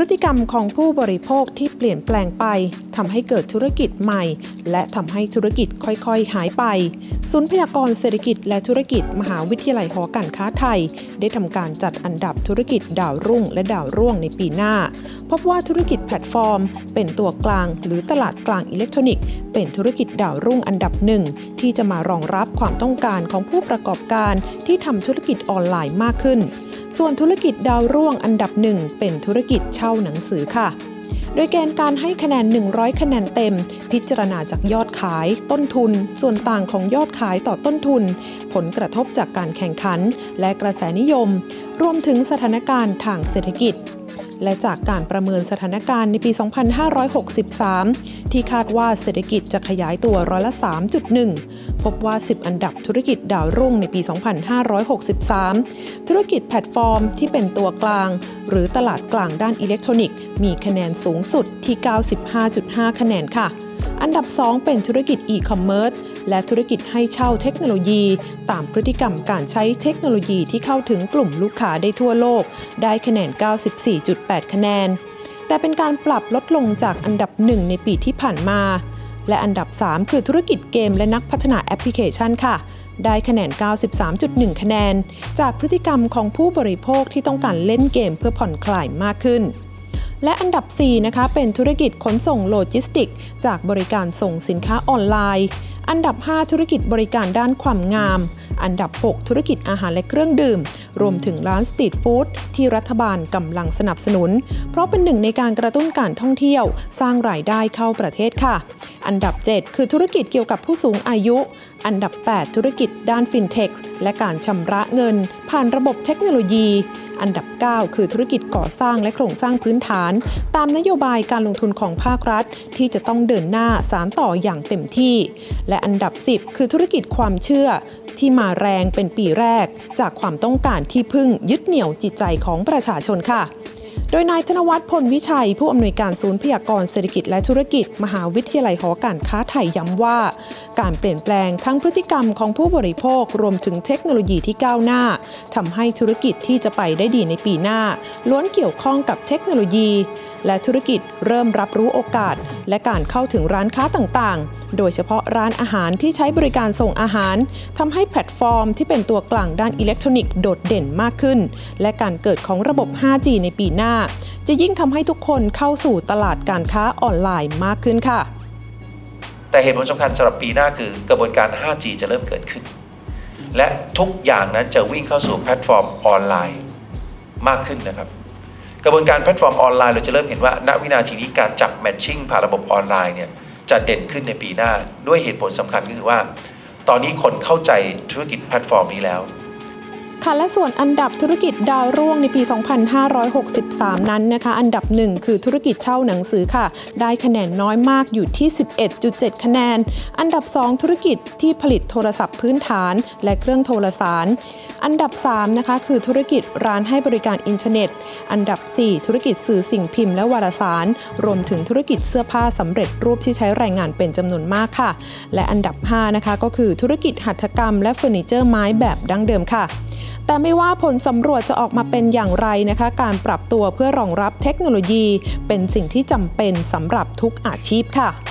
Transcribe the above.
ฤติกรรมของผู้บริโภคที่เปลี่ยนแปลงไปทำให้เกิดธุรกิจใหม่และทำให้ธุรกิจค่อยๆหายไปศูนย์พยากรณ์เศรษฐกิจและธุรกิจมหาวิทยาลัยหอการค้าไทยได้ทำการจัดอันดับธุรกิจดาวรุ่งและดาวร่วงในปีหน้าพบว่าธุรกิจแพลตฟอร์มเป็นตัวกลางหรือตลาดกลางอิเล็กทรอนิกส์เป็นธุรกิจดาวรุ่งอันดับหนึ่งที่จะมารองรับความต้องการของผู้ประกอบการที่ทำธุรกิจออนไลน์มากขึ้นส่วนธุรกิจดาวร่วงอันดับหนึ่งเป็นธุรกิจเช่าหนังสือค่ะโดยเกณฑ์การให้คะแนน100คะแนนเต็มพิจารณาจากยอดขายต้นทุนส่วนต่างของยอดขายต่อต้นทุนผลกระทบจากการแข่งขันและกระแสนิยมรวมถึงสถานการณ์ทางเศรษฐกิจและจากการประเมินสถานการณ์ในปี 2563 ที่คาดว่าเศรษฐกิจจะขยายตัวร้อยละ 3.1 พบว่า 10 อันดับธุรกิจดาวรุ่งในปี 2563 ธุรกิจแพลตฟอร์มที่เป็นตัวกลางหรือตลาดกลางด้านอิเล็กทรอนิกส์มีคะแนนสูงสุดที่ 95.5 คะแนนค่ะอันดับ 2 เป็นธุรกิจอีคอมเมิร์ซและธุรกิจให้เช่าเทคโนโลยีตามพฤติกรรมการใช้เทคโนโลยีที่เข้าถึงกลุ่มลูกค้าได้ทั่วโลกได้คะแนน 94.8 คะแนนแต่เป็นการปรับลดลงจากอันดับ 1 ในปีที่ผ่านมาและอันดับ 3 คือธุรกิจเกมและนักพัฒนาแอปพลิเคชันค่ะได้คะแนน 93.1 คะแนนจากพฤติกรรมของผู้บริโภคที่ต้องการเล่นเกมเพื่อผ่อนคลายมากขึ้นและอันดับ 4 นะคะเป็นธุรกิจขนส่งโลจิสติกส์จากบริการส่งสินค้าออนไลน์อันดับ 5 ธุรกิจบริการด้านความงามอันดับ 6 ธุรกิจอาหารและเครื่องดื่มรวมถึงร้านสตรีทฟู้ดที่รัฐบาลกำลังสนับสนุนเพราะเป็นหนึ่งในการกระตุ้นการท่องเที่ยวสร้างรายได้เข้าประเทศค่ะอันดับ 7 คือธุรกิจเกี่ยวกับผู้สูงอายุอันดับ 8 ธุรกิจด้านฟินเทคและการชำระเงินผ่านระบบเทคโนโลยีอันดับ 9 คือธุรกิจก่อสร้างและโครงสร้างพื้นฐานตามนโยบายการลงทุนของภาครัฐที่จะต้องเดินหน้าสานต่ออย่างเต็มที่และอันดับ 10 คือธุรกิจความเชื่อที่มาแรงเป็นปีแรกจากความต้องการที่พึ่งยึดเหนี่ยวจิตใจของประชาชนค่ะโดยนายธนวัฒน์ พลวิชัยผู้อำนวยการศูนย์พยากรณ์เศรษฐกิจและธุรกิจมหาวิทยาลัยหอการค้าไทยย้ำว่าการเปลี่ยนแปลงทั้งพฤติกรรมของผู้บริโภครวมถึงเทคโนโลยีที่ก้าวหน้าทำให้ธุรกิจที่จะไปได้ดีในปีหน้าล้วนเกี่ยวข้องกับเทคโนโลยีและธุรกิจเริ่มรับรู้โอกาสและการเข้าถึงร้านค้าต่างๆโดยเฉพาะร้านอาหารที่ใช้บริการส่งอาหารทำให้แพลตฟอร์มที่เป็นตัวกลางด้านอิเล็กทรอนิกส์โดดเด่นมากขึ้นและการเกิดของระบบ 5G ในปีหน้าจะยิ่งทำให้ทุกคนเข้าสู่ตลาดการค้าออนไลน์มากขึ้นค่ะแต่เหตุผลสำคัญสำหรับปีหน้าคือกระบวนการ 5G จะเริ่มเกิดขึ้นและทุกอย่างนั้นจะวิ่งเข้าสู่แพลตฟอร์มออนไลน์มากขึ้นนะครับกระบวนการแพลตฟอร์มออนไลน์เราจะเริ่มเห็นว่าณวินาทีนี้การจับแมทชิ่งผ่านระบบออนไลน์เนี่ยจะเด่นขึ้นในปีหน้าด้วยเหตุผลสำคัญก็คือว่าตอนนี้คนเข้าใจธุรกิจแพลตฟอร์มนี้แล้วค่ะและส่วนอันดับธุรกิจดาวรุ่งในปี 2563 นั้นนะคะอันดับ 1 คือธุรกิจเช่าหนังสือค่ะได้คะแนนน้อยมากอยู่ที่ 11.7 คะแนนอันดับ 2 ธุรกิจที่ผลิตโทรศัพท์พื้นฐานและเครื่องโทรสารอันดับ 3 นะคะคือธุรกิจร้านให้บริการอินเทอร์เน็ตอันดับ 4 ธุรกิจสื่อสิ่งพิมพ์และวารสารรวมถึงธุรกิจเสื้อผ้าสำเร็จรูปที่ใช้แรงงานเป็นจำนวนมากค่ะและอันดับ 5 นะคะก็คือธุรกิจหัตถกรรมและเฟอร์นิเจอร์ไม้แบบดั้งเดิมค่ะแต่ไม่ว่าผลสำรวจจะออกมาเป็นอย่างไรนะคะการปรับตัวเพื่อรองรับเทคโนโลยีเป็นสิ่งที่จำเป็นสำหรับทุกอาชีพค่ะ